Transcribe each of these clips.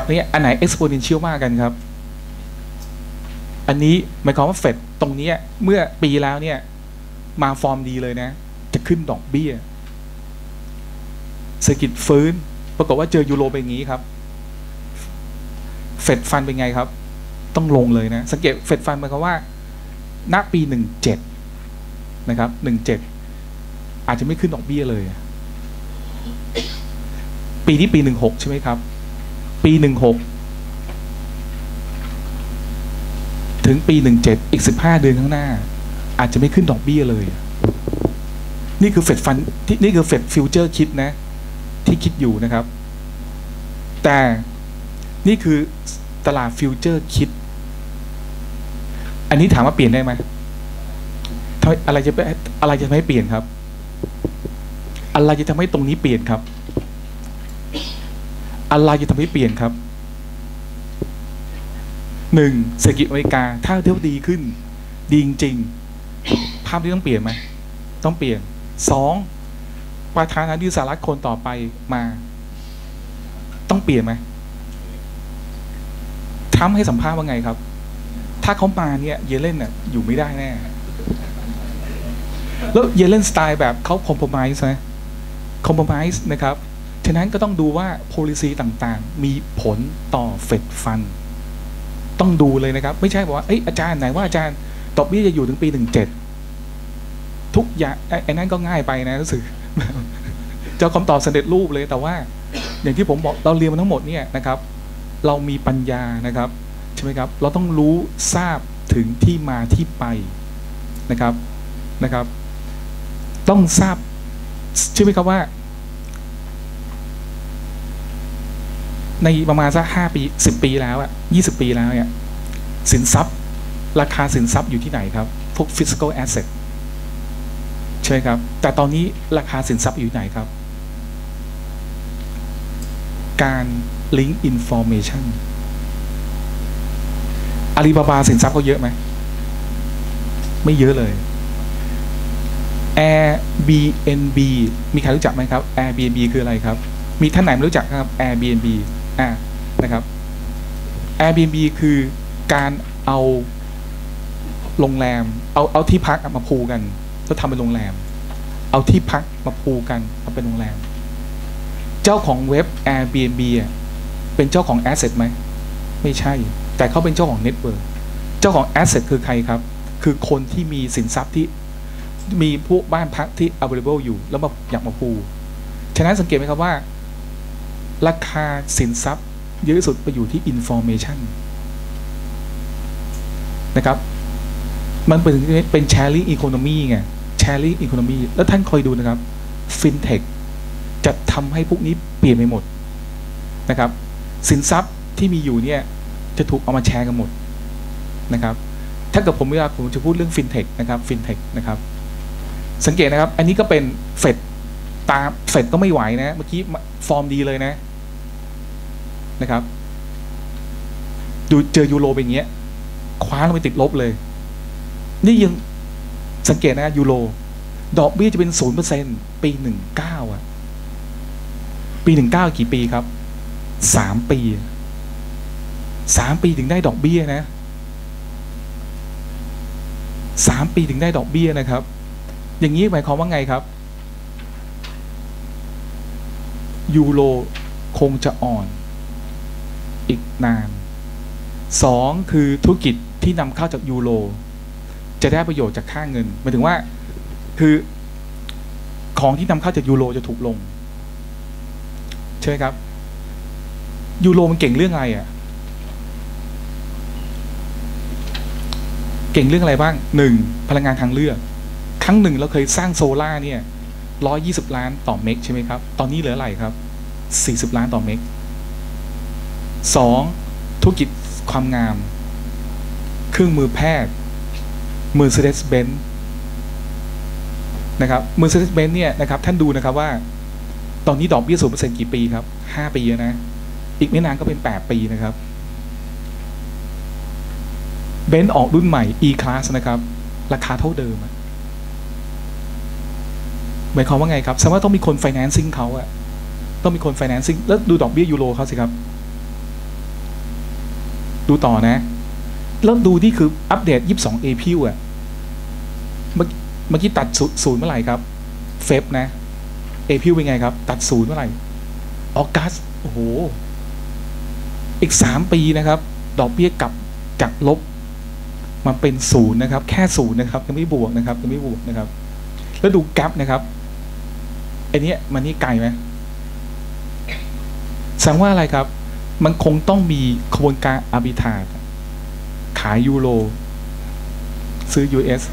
กับนี้อันไหน exponential มากกันครับอันนี้หมายความว่าเฟดตรงนี้เมื่อปีแล้วเนี่ยมาฟอร์มดีเลยนะจะขึ้นดอกเบี้ยเศรษฐกิจฟื้นปรากฏว่าเจอยูโรเป็นอย่างนี้ครับเฟดฟันเป็นไงครับต้องลงเลยนะสังเกตเฟดฟันหมายความว่าณปี17นะครับ17อาจจะไม่ขึ้นดอกเบี้ยเลยปีนี้ปี16ใช่ไหมครับปี16ถึงปี17อีก15เดือนข้างหน้าอาจจะไม่ขึ้นดอกเบี้ยเลยนี่คือเฟดฟันนี่คือเฟดฟิวเจอร์คิดนะที่คิดอยู่นะครับแต่นี่คือตลาดฟิวเจอร์คิดอันนี้ถามว่าเปลี่ยนได้ไหมอะไรจะทำให้เปลี่ยนครับอะไรจะทำให้ตรงนี้เปลี่ยนครับอะไรจะทำให้เปลี่ยนครับ1เศรษฐกิจอเมริกาถ้าเที่ยวดีขึ้นดีจริงๆภาพที่ต้องเปลี่ยนไหมต้องเปลี่ยน2ประธานาธิบดีสหรัฐคนต่อไปมาต้องเปลี่ยนไหมทรัมป์ให้สัมภาษณ์ว่าไงครับถ้าเขามาเนี่ยเยเลนน่ะอยู่ไม่ได้แน่แล้วเยเลนสไตล์แบบเขาคอมโพไมซ์นะคอมโพไมซ์นะครับฉะนั้นก็ต้องดูว่า policy ต่างๆมีผลต่อเฟดฟันต้องดูเลยนะครับไม่ใช่บอกว่าอาจารย์ไหนว่าอาจารย์ดอกเบี้ยจะอยู่ถึงปี17ทุกอย่างไอ้นั่นก็ง่ายไปนะรู้สึกเจ้าคำตอบสำเร็จรูปเลยแต่ว่าอย่างที่ผมบอกเราเรียนมาทั้งหมดเนี่ยนะครับเรามีปัญญานะครับใช่ไหมครับเราต้องรู้ทราบถึงที่มาที่ไปนะครับต้องทราบใช่ไหมครับว่าในประมาณสัก5 ปี10 ปีแล้ว20 ปีแล้วเนี่ยสินทรัพย์ราคาสินทรัพย์อยู่ที่ไหนครับพวก physical asset ใช่ครับแต่ตอนนี้ราคาสินทรัพย์อยู่ไหนครับการ link information อาลีบาบาสินทรัพย์เขาเยอะไหมไม่เยอะเลย Airbnb มีใครรู้จักไหมครับ Airbnb คืออะไรครับมีท่านไหนไม่รู้จักครับ Airbnb นะครับ Airbnb คือการเอาโรงแรมเอาที่พักมาพูกันแล้วทำเป็นโรงแรมเอาที่พักมาพูกันทำเป็นโรงแรมเจ้าของเว็บ Airbnb เป็นเจ้าของ asset ไหมไม่ใช่แต่เขาเป็นเจ้าของ network เจ้าของ asset คือใครครับคือคนที่มีสินทรัพย์ที่มีพวกบ้านพักที่ available อยู่แล้วมาอยากมาพูฉะนั้นสังเกตไหมครับว่าราคาสินทรัพย์เยอะที่สุดไปอยู่ที่ information นะครับมันเป็น sharing economy ไง sharing economy แล้วท่านคอยดูนะครับ fintech จะทำให้พวกนี้เปลี่ยนไปหมดนะครับสินทรัพย์ที่มีอยู่เนี่ยจะถูกเอามาแชร์กันหมดนะครับถ้าเกิดผมจะพูดเรื่อง fintech นะครับ fintech นะครับสังเกตนะครับอันนี้ก็เป็นเฟดตาเฟดก็ไม่ไหวนะเมื่อกี้ฟอร์มดีเลยนะครับดูเจอยูโรเป็นอย่างเงี้ยคว้าลงไปติดลบเลยนี่ยังสังเกตนะยูโรดอกเบี้ยจะเป็น 0% ปี19ปี19กี่ปีครับ3 ปี3 ปีถึงได้ดอกเบี้ยนะ3 ปีถึงได้ดอกเบี้ยนะครับอย่างนี้หมายความว่าไงครับยูโรคงจะอ่อนอีกนาน2คือธุรกิจที่นำเข้าจากยูโรจะได้ประโยชน์จากค่าเงินหมายถึงว่าคือของที่นำเข้าจากยูโรจะถูกลงใช่ไหมครับยูโรมันเก่งเรื่องอะไรเก่งเรื่องอะไรบ้าง1พลังงานทางเลือกครั้งหนึ่งเราเคยสร้างโซล่าเนี่ย120 ล้านต่อเมกใช่ไหมครับตอนนี้เหลืออะไรครับ40 ล้านต่อเมก2ธุรกิจความงามเครื่องมือแพทย์ Mercedes-Benz นะครับ Mercedes-Benz เนี่ยนะครับท่านดูนะครับว่าตอนนี้ดอกเบี้ย 0% กี่ปีครับ5 ปีนะอีกไม่นานก็เป็น8 ปีนะครับเบนซ์ออกรุ่นใหม่ E-Class นะครับราคาเท่าเดิมหมายความว่าไงครับแสดงว่าต้องมีคน financing เขาต้องมีคน financing แล้วดูดอกเบี้ยยูโรเขาสิครับดูต่อนะแล้วดูนี่คืออัปเดต22 April อ่ะเมื่อกี้ตัดศูนย์เมื่อไหร่ครับเฟบนะ April เป็นไงครับตัดศูนย์เมื่อไหร่ออกัสโอ้โหอีก3 ปีนะครับดอกเบี้ยกลับจากลบมันเป็นศูนย์นะครับแค่ศูนย์นะครับยังไม่บวกนะครับยังไม่บวกนะครับแล้วดูแกปนะครับไอเนี้ยมันนี่ไกลไหมแสดงว่าอะไรครับมันคงต้องมีขบวนการอาร์บิทราจขายยูโรซื้อ US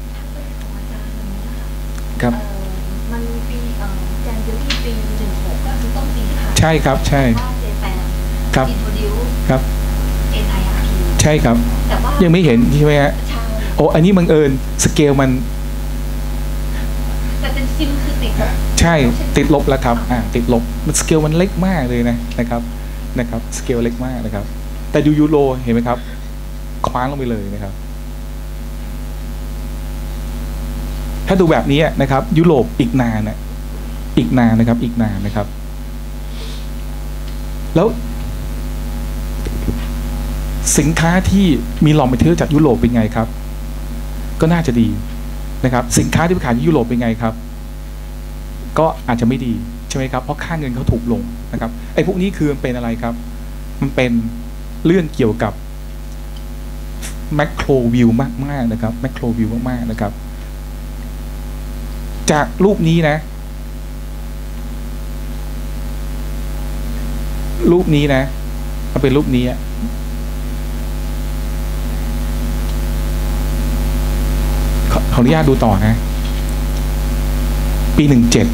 ครับมันปีJanuary ปี16ก็คือต้นปีที่ผ่านใช่ครับใช่ครับครับใช่ครับยังไม่เห็นใช่ไหมฮะโอ้อันนี้บังเอิญสเกลมันแต่เป็นซิมคือติดใช่ติดลบแล้วครับติดลบมันสเกลมันเล็กมากเลยนะครับสเกลเล็กมากนะครับแต่ดูยูโรเห็นไหมครับคว้างลงไปเลยนะครับถ้าดูแบบนี้นะครับยุโรปอีกนานนะครับอีกนานนะครับแล้วสินค้าที่มีรอ material จากยุโรปเป็นไงครับก็น่าจะดีนะครับสินค้าที่ไปขายที่ยุโรปเป็นไงครับก็อาจจะไม่ดีใช่ไหมครับเพราะค่าเงินเขาถูกลงนะครับไอ้พวกนี้คือมันเป็นอะไรครับมันเป็นเรื่องเกี่ยวกับแมคโครวิวมากๆนะครับแมคโครวิวมากๆนะครับจากรูปนี้นะมันเป็นรูปนี้ขออนุญาตดูต่อนะปี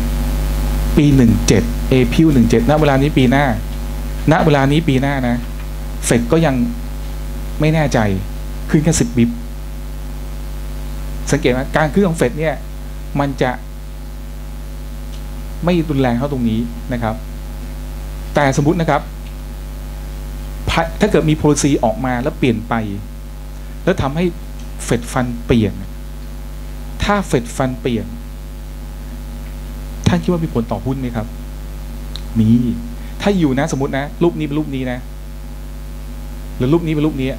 17April 17ณเวลานี้ปีหน้านะเฟดก็ยังไม่แน่ใจขึ้นแค่10 บิปสังเกตว่าการขึ้นของเฟดเนี่ยมันจะไม่รุนแรงเท่าตรงนี้นะครับแต่สมมุตินะครับถ้าเกิดมี policy ออกมาแล้วเปลี่ยนไปแล้วทำให้เฟดฟันเปลี่ยนถ้าเฟดฟันเปลี่ยนท่านคิดว่ามีผลต่อหุ้นไหมครับมีถ้าอยู่นะสมมตินะรูปนี้เป็นรูปนี้นะหรือรูปนี้เป็นรูปนี้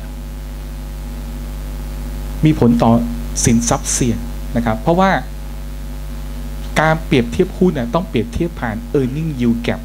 มีผลต่อสินทรัพย์เสี่ยงนะครับเพราะว่าการเปรียบเทียบหุ้นต้องเปรียบเทียบผ่าน earning yield gap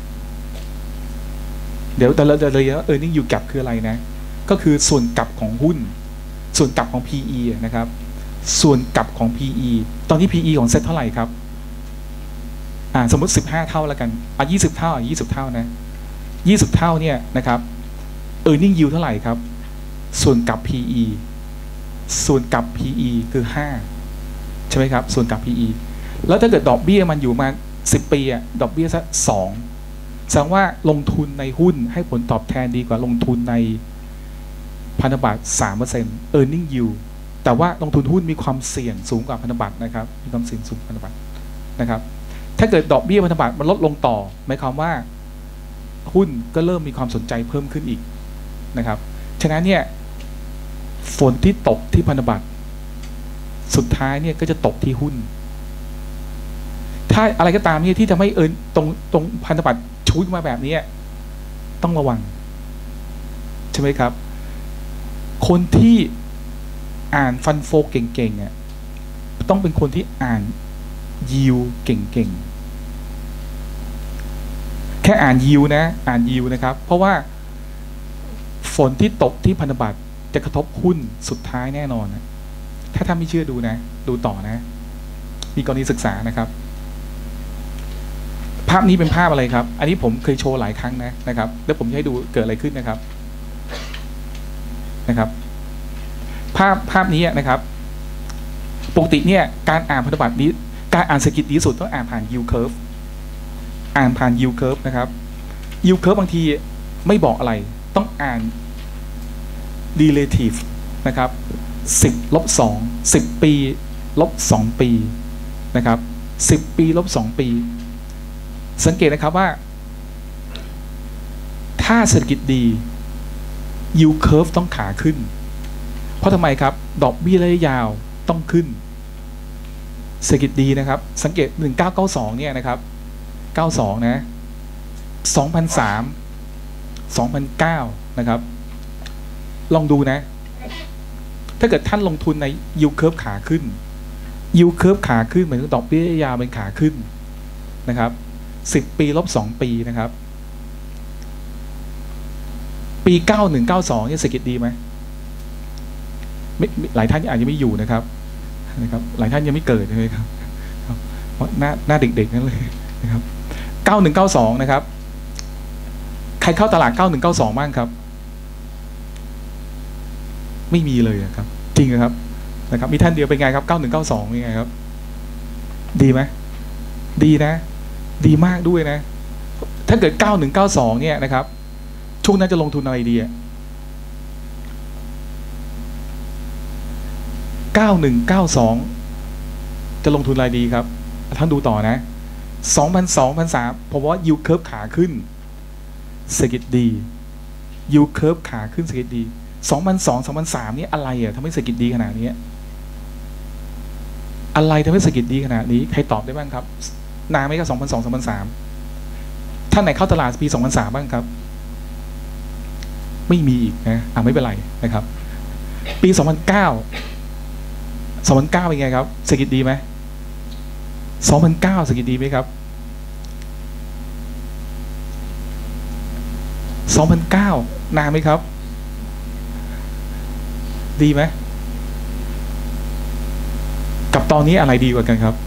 เดี๋ยวแต่เราจะเรียก earning yield gap คืออะไรนะก็คือส่วนกลับของหุ้นส่วนกลับของ PE นะครับส่วนกลับของ PE ตอนนี้ PE ของเซ็ตเท่าไหร่ครับสมมติ15 เท่าแล้วกัน20 เท่า20 เท่านะ20 เท่าเนี่ยนะครับ earning yield เท่าไหร่ครับส่วนกลับ PE ส่วนกลับ PE คือ5ใช่ไหมครับส่วนกลับ PE แล้วถ้าเกิดดอกเบี้ยมันอยู่มา10 ปีดอกเบี้ยสัก2แสดงว่าลงทุนในหุ้นให้ผลตอบแทนดีกว่าลงทุนในพันธบัตร 3% earning yield แต่ว่าลงทุนหุ้นมีความเสี่ยงสูงกว่าพันธบัตรนะครับมีความเสี่ยงสูงกว่าพันธบัตรนะครับถ้าเกิดดอกเบี้ยพันธบัตรมันลดลงต่อหมายความว่าหุ้นก็เริ่มมีความสนใจเพิ่มขึ้นอีกนะครับฉะนั้นเนี่ยฝนที่ตกที่พันธบัตรสุดท้ายเนี่ยก็จะตกที่หุ้นถ้าอะไรก็ตามเนี่ยที่ทำให้ตรงพันธบัตรชุดมาแบบนี้ต้องระวังใช่ไหมครับคนที่อ่านฟันโฟเก่งๆต้องเป็นคนที่อ่านยิวเก่งๆแค่อ่านยิวนะครับเพราะว่าฝนที่ตกที่พันธบัตรจะกระทบหุ้นสุดท้ายแน่นอนถ้าท่านไม่เชื่อดูต่อนะมีกรณีศึกษานะครับภาพนี้เป็นภาพอะไรครับอันนี้ผมเคยโชว์หลายครั้งนะครับแล้วผมจะให้ดูเกิดอะไรขึ้นนะครับภาพนี้นะครับปกติเนี่ยการอ่านพันธบัตรนี้การอ่านเศรษฐกิจดีสุดต้องอ่านผ่าน yield curve นะครับ yield curve บางทีไม่บอกอะไรต้องอ่าน relative นะครับ10-2 10 ปี-2 ปีนะครับ10 ปี-2 ปีสังเกตนะครับว่าถ้าเศรษฐกิจดี yield curve ต้องขาขึ้นเพราะทำไมครับดอกเบี้ยระยะยาวต้องขึ้นเศรษฐกิจดีนะครับสังเกต1992เนี่ยนะครับ92นะ2003 2009นะครับลองดูนะ ถ้าเกิดท่านลงทุนใน yield curve ขาขึ้น yield curve ขาขึ้นหมายถึงดอกเบี้ยยาวเป็นขาขึ้นนะครับ10 ปีลบ2 ปีนะครับปี9192เนี่ยเศรษฐกิจดีไหมหลายท่านอาจจะไม่อยู่นะครับหลายท่านยังไม่เกิดใช่ไหมครับเพราะหน้าเด็กๆนั่นเลยนะครับ9192นะครับใครเข้าตลาด9192บ้างครับไม่มีเลยครับจริงนะครับมีท่านเดียวเป็นไงครับ9192เป็นไงครับดีไหมดีนะดีมากด้วยนะถ้าเกิด9192เนี่ยนะครับช่วงนั้นจะลงทุนอะไรดีอ่ะ9192จะลงทุนอะไรดีครับท่านดูต่อนะ2002 2003ผมว่า yield curve ขาขึ้นเศรษฐกิจดี yield curve ขาขึ้นเศรษฐกิจดี2002 2003นี่อะไรอ่ะทำให้เศรษฐกิจดีขนาดนี้อะไรทำให้เศรษฐกิจดีขนาดนี้ใครตอบได้บ้างครับนานไหมครับ2002 2003ท่านไหนเข้าตลาดปี2003บ้างครับไม่มีอีกนะไม่เป็นไรนะครับปี2009เป็นไงครับเศรษฐกิจดีไหม2009เศรษฐกิจดีไหมครับ2009นานไหมครับดีไหมกับตอนนี้อะไรดีกว่ากันครับ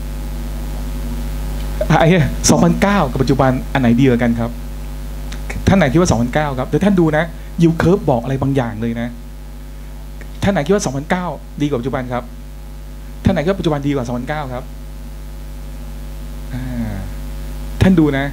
2009กับปัจจุบันอันไหนดีกว่ากันครับท่านไหนคิดว่า2009ครับเดี๋ยวท่านดูนะ yield curve บอกอะไรบางอย่างเลยนะท่านไหนคิดว่า2009ดีกว่าปัจจุบันครับท่านไหนคิดว่าปัจจุบันดีกว่า2009ครับท่านดูนะ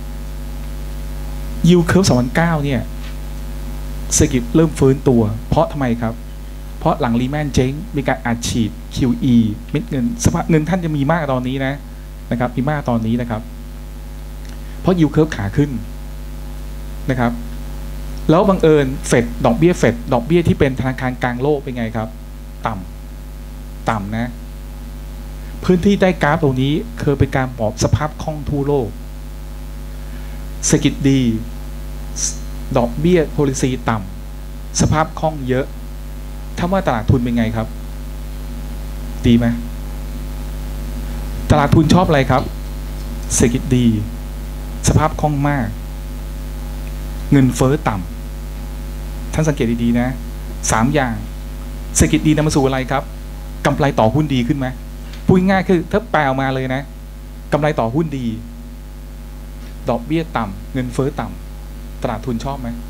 yield curve 2009เนี่ยเศรษฐกิจเริ่มฟื้นตัวเพราะทำไมครับเพราะหลังรีแมนเจ๊งมีการอัดฉีด QE เม็ดเงินสภาพเงินท่านจะมีมากตอนนี้นะครับมีมากตอนนี้นะครับเพราะ yield curve ขาขึ้นนะครับแล้วบังเอิญเฟดดอกเบี้ยที่เป็นธนาคารกลางโลกเป็นไงครับต่ำนะพื้นที่ใต้กราฟตรงนี้เคยเป็นการบอกสภาพคล่องทั่วโลกเศรษฐกิจดีดอกเบี้ย policy ต่ำสภาพคล่องเยอะถ้าว่าตลาดทุนเป็นไงครับดีไหมตลาดทุนชอบอะไรครับเศรษฐกิจดีสภาพคล่องมากเงินเฟ้อต่ำท่านสังเกตดีๆนะ3อย่างเศรษฐกิจดีนำมาสู่อะไรครับกำไรต่อหุ้นดีขึ้นไหมพูดง่ายคือถ้าแปลออกมาเลยนะกำไรต่อหุ้นดีดอกเบี้ยต่ำเงินเฟ้อต่ำตลาดทุนชอบไหม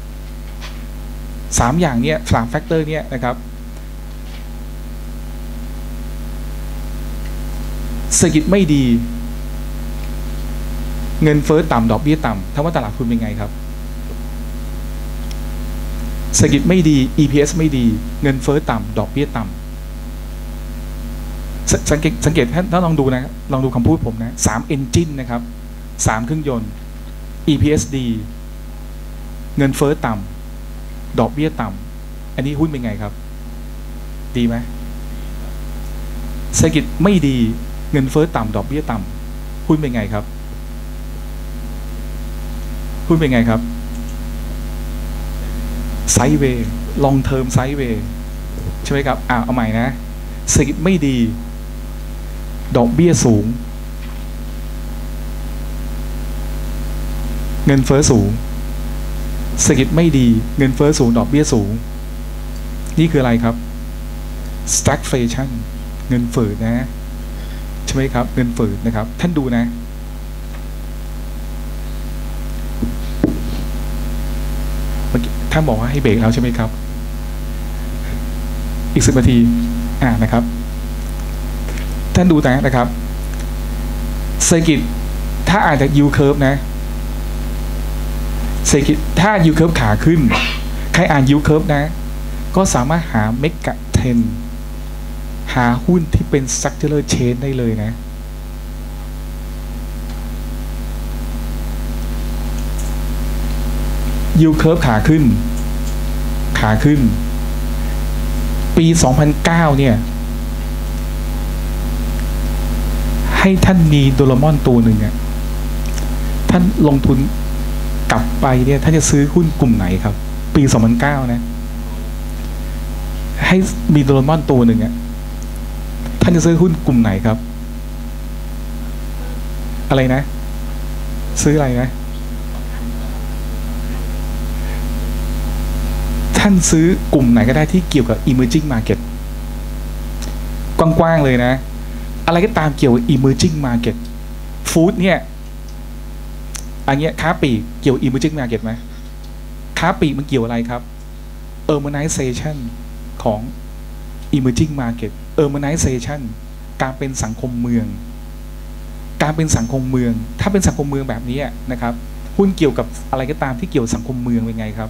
3อย่างเนี้ย3แฟกเตอร์เนี้ยนะครับเศรษฐกิจไม่ดีเงินเฟ้อต่ำดอกเบี้ยต่ำถ้าว่าตลาดทุนเป็นไงครับเศรษฐกิจไม่ดี EPS ไม่ดีเงินเฟ้อต่ำดอกเบี้ยต่ำสังเกตถ้าลองดูนะลองดูคำพูดผมนะ3 engine นะครับ3เครื่องยนต์ EPS ดีเงินเฟ้อต่ำดอกเบี้ยต่ำอันนี้หุ้นเป็นไงครับดีไหมเศรษฐกิจไม่ดีเงินเฟ้อต่ำดอกเบี้ยต่ำหุ้นเป็นไงครับหุ้นเป็นไงครับไซด์เวย์ลองเทอมไซด์เวย์ใช่ไหมครับเอาใหม่นะเศรษฐกิจไม่ดีดอกเบี้ยสูงเงินเฟ้อสูงเศรษฐกิจไม่ดีเงินเฟ้อสูงดอกเบี้ยสูงนี่คืออะไรครับ stagflation เงินฝืดนะใช่ไหมครับเงินฝืดนะครับท่านดูนะเมื่อกี้ท่านบอกว่าให้เบรกแล้วใช่ไหมครับอีก10 นาทีนะครับท่านดูนะครับเศรษฐกิจถ้าอ่านจาก yield curve นะเศรษฐกิจถ้า yield curve ขาขึ้นใครอ่าน yield curve นะก็สามารถหา mega trend หาหุ้นที่เป็น structural change ได้เลยนะyield curve ขาขึ้นปี 2009เนี่ยให้ท่านมีโดเรมอนตัวหนึ่งเนี่ยท่านลงทุนกลับไปเนี่ยท่านจะซื้อหุ้นกลุ่มไหนครับปี 2009นะให้มีโดเรมอนตัวหนึ่งอะท่านจะซื้อหุ้นกลุ่มไหนครับอะไรนะซื้ออะไรนะท่านซื้อกลุ่มไหนก็ได้ที่เกี่ยวกับ emerging market กว้างๆเลยนะอะไรก็ตามเกี่ยวกับ emerging market ฟู้ดเนี่ยอันเนี้ยค้าปลีกเกี่ยว emerging market ไหมค้าปลีกมันเกี่ยวอะไรครับ urbanization ของ emerging market urbanization การเป็นสังคมเมืองการเป็นสังคมเมืองถ้าเป็นสังคมเมืองแบบนี้นะครับหุ้นเกี่ยวกับอะไรก็ตามที่เกี่ยวสังคมเมืองเป็นไงครับ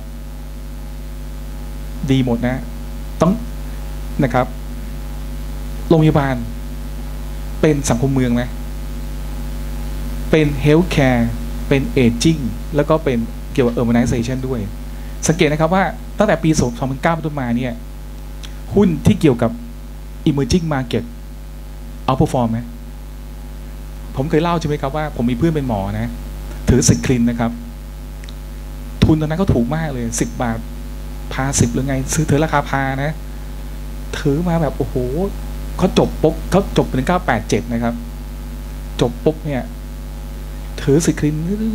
ดีหมดนะต้องนะครับโรงพยาบาลเป็นสังคมเมืองไหมเป็น healthcare เป็น aging แล้วก็เป็นเกี่ยวกับ urbanization ด้วยสังเกตนะครับว่าตั้งแต่ปี 2009 เป็นต้นมาเนี่ยหุ้นที่เกี่ยวกับ emerging market outperform ไหมผมเคยเล่าใช่ไหมครับว่าผมมีเพื่อนเป็นหมอนะถือสิทธิ์คลินนะครับทุนตอนนั้นก็ถูกมากเลย10 บาทพา10หรือไงซื้อถือราคาพานะถือมาแบบโอ้โหเขาจบปุ๊บเขาจบเป็น1987นะครับจบปุ๊บเนี่ยถือสิทธิ์คลิน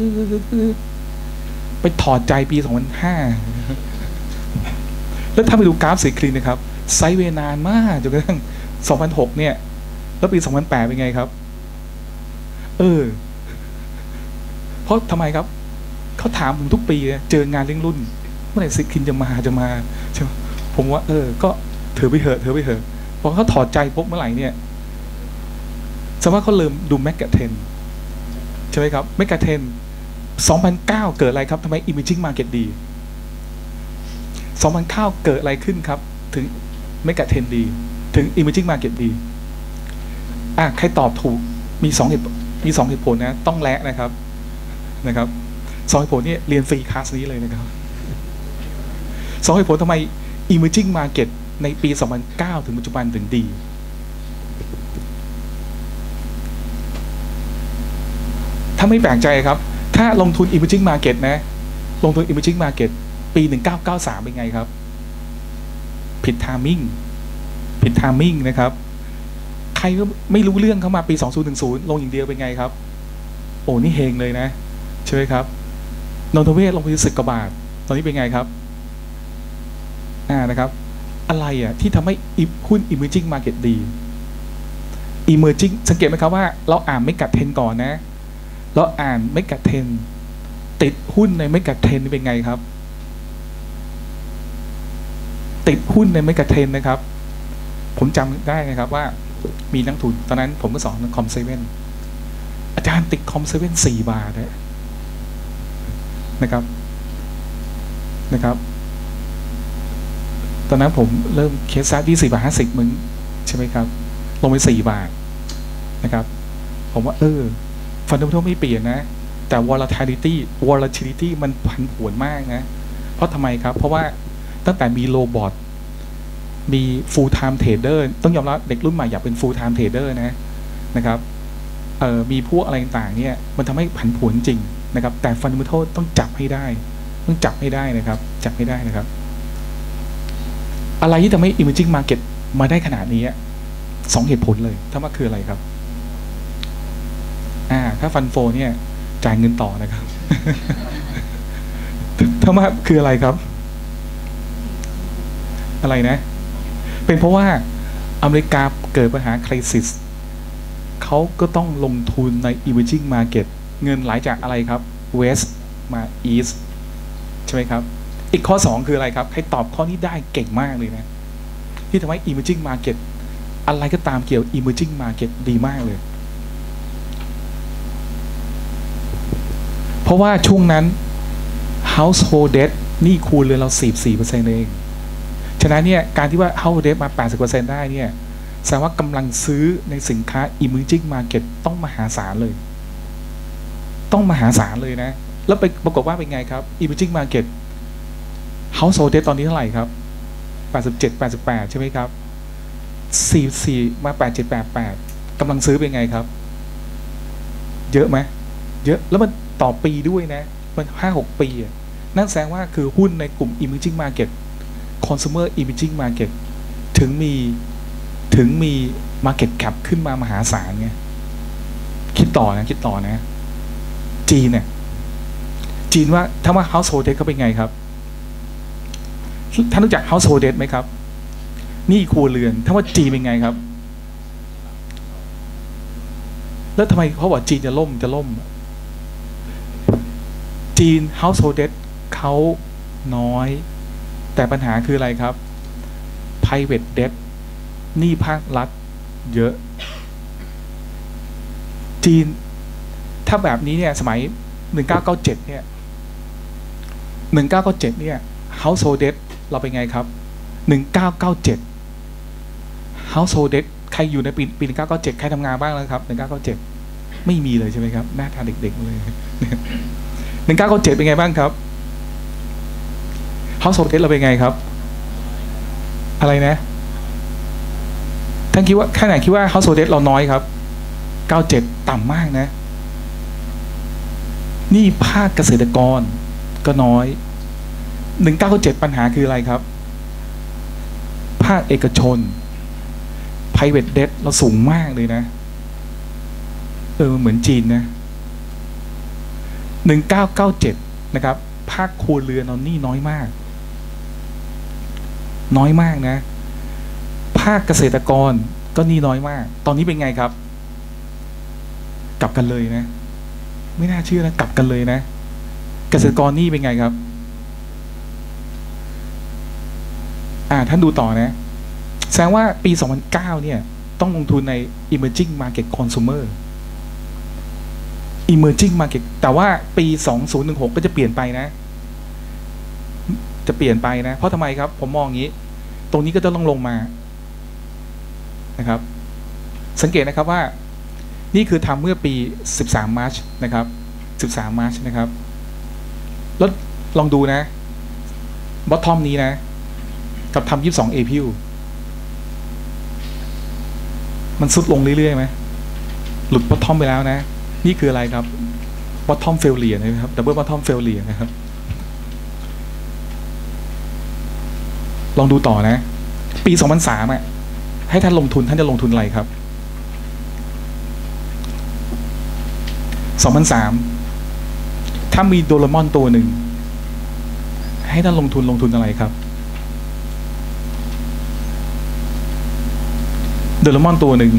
ไปถอดใจปี 2005 แล้วถ้าไปดูกราฟสิทธิ์คลินนะครับไซด์เวย์นานมากจนกระทั่ง2006เนี่ยแล้วปี 2008 เป็นไงครับเพราะทำไมครับเขาถามผมทุกปีเจองานเลี้ยงรุ่นเมื่อไหร่สิทธิ์คลินจะมาใช่ไหมผมว่าก็ถือไปเถอะพอเขาถอดใจปุ๊บเมื่อไหร่เนี่ยแสดงว่าเขาเริ่มดูแมกกาเทนใช่ไหมครับแมกกาเทน2009 เกิดอะไรครับทำไม emerging market ดี2009 เกิดอะไรขึ้นครับถึงแมกกาเทนดีถึง emerging market ดีใครตอบถูกมี2 เหตุผลนะต้องแลกนะครับ2 เหตุผลนี่เรียนฟรีคลาสนี้เลยนะครับ2 เหตุผลทำไม emerging market ในปี 2009 ถึงปัจจุบันถึงดีถ้าไม่แปลกใจครับถ้าลงทุน emerging market นะลงทุน emerging market ปี 1993 เป็นไงครับผิด timing นะครับใครก็ไม่รู้เรื่องเข้ามาปี 2010 ลงอย่างเดียวเป็นไงครับโอ้นี่เฮงเลยนะใช่ไหมครับนนทเวศลงไป10 กว่าบาทตอนนี้เป็นไงครับนะครับอะไรที่ทำให้หุ้น emerging market ดี emerging สังเกตไหมครับว่าเราอ่านไม่กัดเทนก่อนนะเราอ่านไม่กัดเทนติดหุ้นในไม่กัดเทนนี่เป็นไงครับติดหุ้นในไม่กัดเทนนะครับผมจำได้นะครับว่ามีนักทุนตอนนั้นผมก็สอนคอมเซเว่นอาจารย์ติดคอมเซเว่น4 บาทนะครับตอนนั้นผมเริ่มเคสซ่าที่4 บาท 50 มึงใช่ไหมครับลงไป4 บาทนะครับผมว่าฟันดัมเมนทัลไม่เปลี่ยนนะแต่ volatility มันผันผวนมากนะเพราะทำไมครับเพราะว่าตั้งแต่มีโรบอทมี full time trader ต้องยอมรับเด็กรุ่นใหม่อยากเป็น full time trader นะครับมีพวกอะไรต่างๆเนี่ยมันทำให้ผันผวนจริงนะครับแต่ fundamental ต้องจับให้ได้นะครับจับให้ได้นะครับอะไรที่ทำให้ emerging market มาได้ขนาดนี้2 เหตุผลเลยถ้าว่าคืออะไรครับถ้าฟันโฟเนี่ยจ่ายเงินต่อนะครับ ถ้าว่าคืออะไรครับอะไรนะเป็นเพราะว่าอเมริกาเกิดปัญหาคริสิสเขาก็ต้องลงทุนใน emerging market เงินไหลจากอะไรครับ west มา east ใช่ไหมครับอีกข้อ2คืออะไรครับใครตอบข้อนี้ได้เก่งมากเลยนะที่ทำให้ emerging market อะไรก็ตามเกี่ยว emerging market ดีมากเลยเพราะว่าช่วงนั้น household debt หนี้ครัวเรือนเรา 44% เองฉะนั้นเนี่ยการที่ว่า household debt มา 80% ได้เนี่ยแสดงว่ากำลังซื้อในสินค้า emerging market ต้องมหาศาลเลยนะแล้วไปปรากฏว่าเป็นไงครับ emerging market household debt ตอนนี้เท่าไหร่ครับ87 88ใช่ไหมครับ44มา87 88กำลังซื้อเป็นไงครับเยอะไหมเยอะแล้วมันต่อปีด้วยนะมัน 5-6 ปีนั่นแสดงว่าคือหุ้นในกลุ่ม emerging market consumer emerging market ถึงมี market cap ขึ้นมามหาศาลไงคิดต่อนะจีนเนี่ยจีนว่าถ้าว่า household debt เขาเป็นไงครับท่านรู้จัก household debt ไหมครับหนี้ครัวเรือนถ้าว่าจีนเป็นไงครับแล้วทำไมเขาบอกจีนจะล่มจีน household debt เขาน้อยแต่ปัญหาคืออะไรครับ private debt หนี้ภาครัฐเยอะจีนถ้าแบบนี้เนี่ยสมัย1997เนี่ยhousehold debt เราเป็นไงครับ1997 household debt ใครอยู่ในปี1997ใครทำงานบ้างแล้วครับ1997ไม่มีเลยใช่ไหมครับหน้าตาเด็กๆเลย1997เป็นไงบ้างครับ household debt เราเป็นไงครับอะไรนะท่านคิดว่าแค่ไหนคิดว่า household debt เราน้อยครับ97ต่ำมากนะนี่ภาคเกษตรกรก็น้อย1997ปัญหาคืออะไรครับภาคเอกชน private debt เราสูงมากเลยนะเหมือนจีนนะ1997นะครับภาคครัวเรือนเรานี่น้อยมากนะภาคเกษตรกรก็นี่น้อยมากตอนนี้เป็นไงครับกลับกันเลยนะไม่น่าเชื่อนะกลับกันเลยนะเกษตรกรนี่เป็นไงครับท่านดูต่อนะแสดงว่าปี2009เนี่ยต้องลงทุนใน emerging market consumer emerging market แต่ว่าปี2016ก็จะเปลี่ยนไปนะเพราะทำไมครับผมมองอย่างนี้ตรงนี้ก็จะต้องลงมานะครับสังเกตนะครับว่านี่คือทำเมื่อปี13 มาร์ชนะครับ13 มาร์ชนะครับแล้วลองดูนะบอททอมนี้นะกับทำ22 เอพิลมันสุดลงเรื่อยๆไหมหลุดบอททอมไปแล้วนะนี่คืออะไรครับบอททอมเฟลเลียนะครับดับเบิลบอททอมเฟลเลียนะครับลองดูต่อนะปี2003ให้ท่านลงทุนท่านจะลงทุนอะไรครับ2003ถ้ามีโดเรมอนตัวหนึ่งให้ท่านลงทุนอะไรครับโดเรมอนตัวหนึ่ง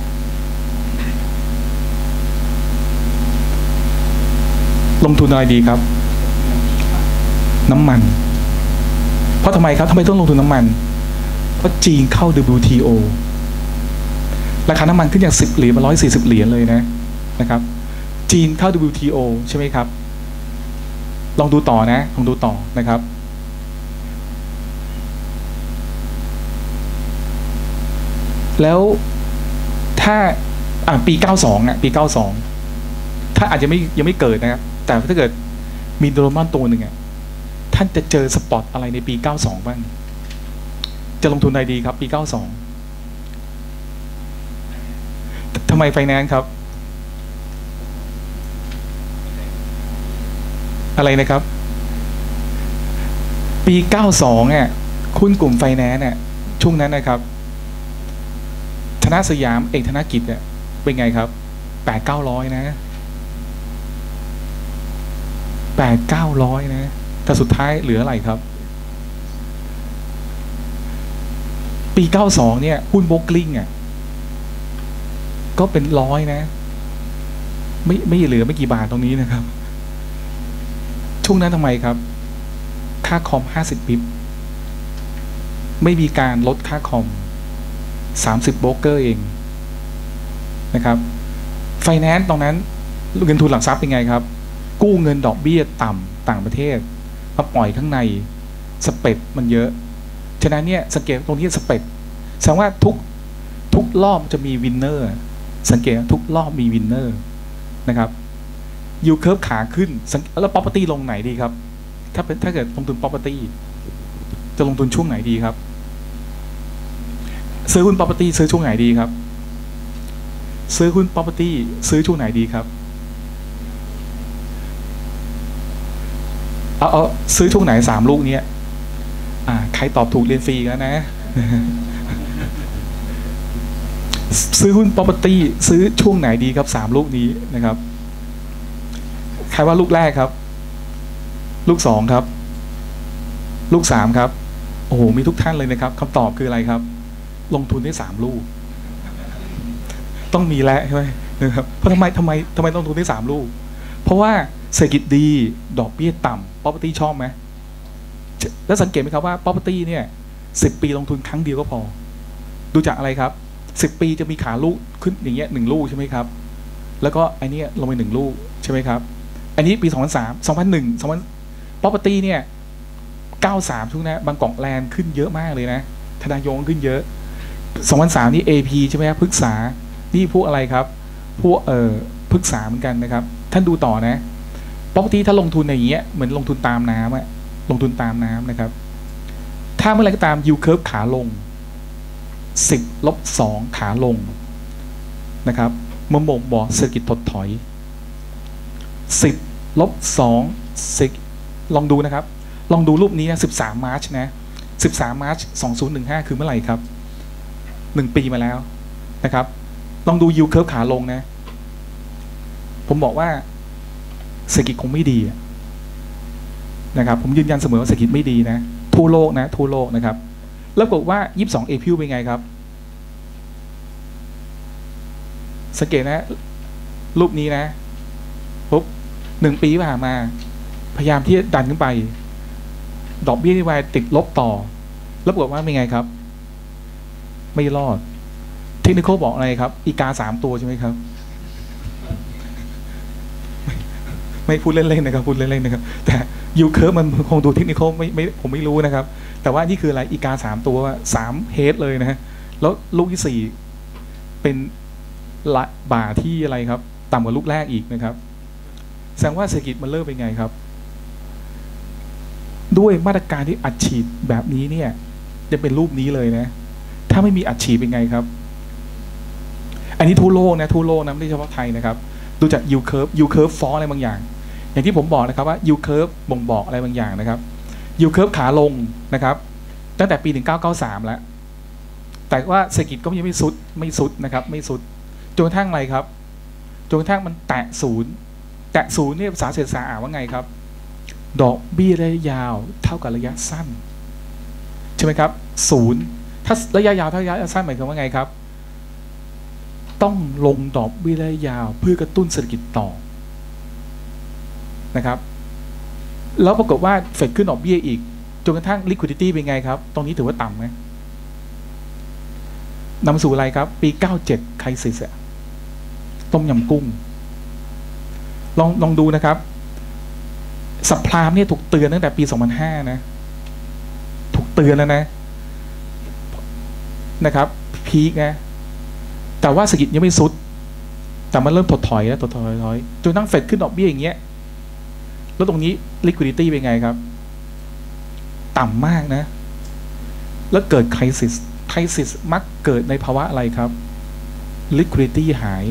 ลงทุนอะไรดีครับน้ำมันเพราะทำไมครับทำไมต้องลงทุนน้ำมันเพราะจีนเข้า WTO ราคาน้ำมันขึ้นจาก10 เหรียญมา140 เหรียญเลยนะครับจีนเข้า WTO ใช่ไหมครับลองดูต่อนะครับแล้วถ้าปี92ปี92ถ้าอาจจะยังไม่เกิดนะครับแต่ถ้าเกิดมีโดเรมอนตัวหนึ่งท่านจะเจอสปอตอะไรในปี92บ้างจะลงทุนอะไรดีครับปี92ทำไมไฟแนนซ์ครับอะไรนะครับปี92หุ้นกลุ่มไฟแนนซ์ช่วงนั้นนะครับธนสยามเอกธนกิจเป็นไงครับ8-900นะ8-900นะแต่สุดท้ายเหลืออะไรครับปี92เนี่ยหุ้นโบกลิ้งก็เป็น100นะไม่เหลือไม่กี่บาทตรงนี้นะครับช่วงนั้นทำไมครับค่าคอม50 ปิ๊บไม่มีการลดค่าคอม30 โบรกเกอร์เองนะครับไฟแนนซ์ตรงนั้นเงินทุนหลักทรัพย์เป็นไงครับกู้เงินดอกเบี้ยต่ำต่างประเทศมาปล่อยข้างในสเปรดมันเยอะฉะนั้นเนี่ยสังเกตตรงนี้สเปรดแสดงว่าทุกรอบจะมีวินเนอร์สังเกตทุกรอบมีวินเนอร์นะครับยูเคิร์ฟขาขึ้นแล้ว property ลงไหนดีครับถ้าเกิดลงทุน property จะลงทุนช่วงไหนดีครับซื้อหุ้น property ซื้อช่วงไหนดีครับซื้อหุ้น property ซื้อช่วงไหนดีครับเอาซื้อช่วงไหน3 ลูกเนี้ยใครตอบถูกเรียนฟรีแล้วนะซื้อหุ้น property ซื้อช่วงไหนดีครับ3ลูกนี้นะครับใครว่าลูกแรกครับลูก2ครับลูก3ครับโอ้โหมีทุกท่านเลยนะครับคำตอบคืออะไรครับลงทุนได้3ลูกต้องมีแล้วใช่ไหมนะครับเพราะทำไมต้องลงทุนได้3ลูกเพราะว่าเศรษฐกิจดีดอกเบี้ยต่ำ property ชอบไหมแล้วสังเกตไหมครับว่า property เนี่ย10 ปีลงทุนครั้งเดียวก็พอดูจากอะไรครับ10 ปีจะมีขาลูกขึ้นอย่างเงี้ย1ลูกใช่ไหมครับแล้วก็ไอ้นี่ลงไป1ลูกใช่ไหมครับอันนี้ปี2001 property เนี่ย93ช่วงนั้นบางกอกแลนด์ขึ้นเยอะมากเลยนะธนายงขึ้นเยอะ2003นี่ AP ใช่ไหมครับพฤกษานี่พวกอะไรครับพวกพฤกษาเหมือนกันนะครับท่านดูต่อนะ property ถ้าลงทุนอย่างเงี้ยเหมือนลงทุนตามน้ำอะลงทุนตามน้ำนะครับถ้าเมื่อไรก็ตาม yield curve ขาลง10-2ขาลงนะครับมันบ่งบอกเศรษฐกิจถดถอย10-2ลองดูนะครับลองดูรูปนี้นะ13 มาร์ชนะ13 มาร์ช 2015คือเมื่อไหร่ครับ1 ปีมาแล้วนะครับลองดู yield curve ขาลงนะผมบอกว่าเศรษฐกิจคงไม่ดีนะครับผมยืนยันเสมอว่าเศรษฐกิจไม่ดีนะทั่วโลกนะครับแล้วบอกว่า22 เอพิลเป็นไงครับสังเกตนะรูปนี้นะปุ๊บ1 ปีผ่านมาพยายามที่จะดันขึ้นไปดอกเบี้ยนโยบายติดลบต่อแล้วบอกว่าเป็นไงครับไม่รอดเทคนิคบอกอะไรครับอีกา3 ตัวใช่ไหมครับไม่พูดเล่นๆนะครับพูดเล่นๆนะครับแต่ยูเคิร์ฟมันคงดูเทคนิคไม่ผมไม่รู้นะครับแต่ว่านี่คืออะไรอีกา3 ตัว3 เฮดเลยนะฮะแล้วลูกที่4เป็นละบ่าที่อะไรครับต่ำกว่าลูกแรกอีกนะครับแสดงว่าเศรษฐกิจมันเริ่มเป็นไงครับด้วยมาตรการที่อัดฉีดแบบนี้เนี่ยจะเป็นรูปนี้เลยนะถ้าไม่มีอัดฉีดเป็นไงครับอันนี้ทั่วโลกนะไม่ใช่เฉพาะไทยนะครับดูจาก yield curve ฟ้องอะไรบางอย่างอย่างที่ผมบอกนะครับว่า yield curve บ่งบอกอะไรบางอย่างนะครับ yield curve ขาลงนะครับตั้งแต่ปี1993แล้วแต่ว่าเศรษฐกิจก็ยังไม่สุดนะครับไม่สุดจนกระทั่งอะไรครับจนกระทั่งมันแตะศูนย์เนี่ยภาษาเศรษฐศาสตร์อ่านว่าไงครับดอกเบี้ยระยะยาวเท่ากับระยะสั้นใช่ไหมครับ0ถ้าระยะยาวเท่าระยะสั้นหมายความว่าไงครับต้องลงดอกเบี้ยระยะยาวเพื่อกระตุ้นเศรษฐกิจต่อนะครับแล้วปรากฏว่าเฟดขึ้นดอกเบี้ยอีกจนกระทั่ง liquidity เป็นไงครับตรงนี้ถือว่าต่ำไหมนำมาสู่อะไรครับปี97 crisis ต้มยำกุ้งลองดูนะครับสัปพลามเนี่ยถูกเตือนตั้งแต่ปี2005นะถูกเตือนแล้วนะครับพีคนะแต่ว่าเศรษฐกิจยังไม่สุดแต่มันเริ่มถดถอยแล้วถอยจนตั้งเฟดขึ้นดอกเบี้ยอย่างเงี้ยแล้วตรงนี้ liquidity เป็นไงครับต่ำมากนะแล้วเกิด crisis มักเกิดในภาวะอะไรครับ liquidity หาย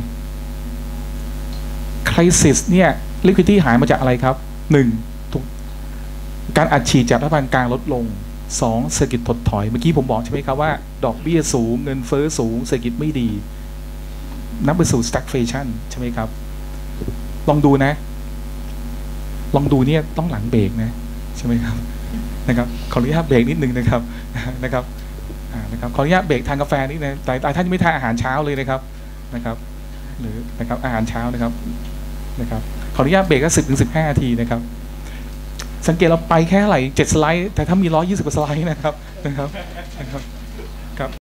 crisis เนี่ย liquidity หายมาจากอะไรครับ1ถูกการอัดฉีดจากรัฐบาลกลางลดลง2เศรษฐกิจถดถอยเมื่อกี้ผมบอกใช่ไหมครับว่าดอกเบี้ยสูงเงินเฟ้อสูงเศรษฐกิจไม่ดีนำไปสู่ stagflation ใช่ไหมครับลองดูเนี่ยต้องหลังเบรกนะใช่ไหมครับนะครับขออนุญาตเบรกนิดนึงนะครับขออนุญาตเบรกทานกาแฟนิดนึงแต่ท่านยังไม่ทานอาหารเช้าเลยนะครับหรือนะครับอาหารเช้านะครับขออนุญาตเบรกก็10-15 นาทีนะครับสังเกตเราไปแค่ไหน7 สไลด์แต่ถ้ามี120 กว่าสไลด์นะครับ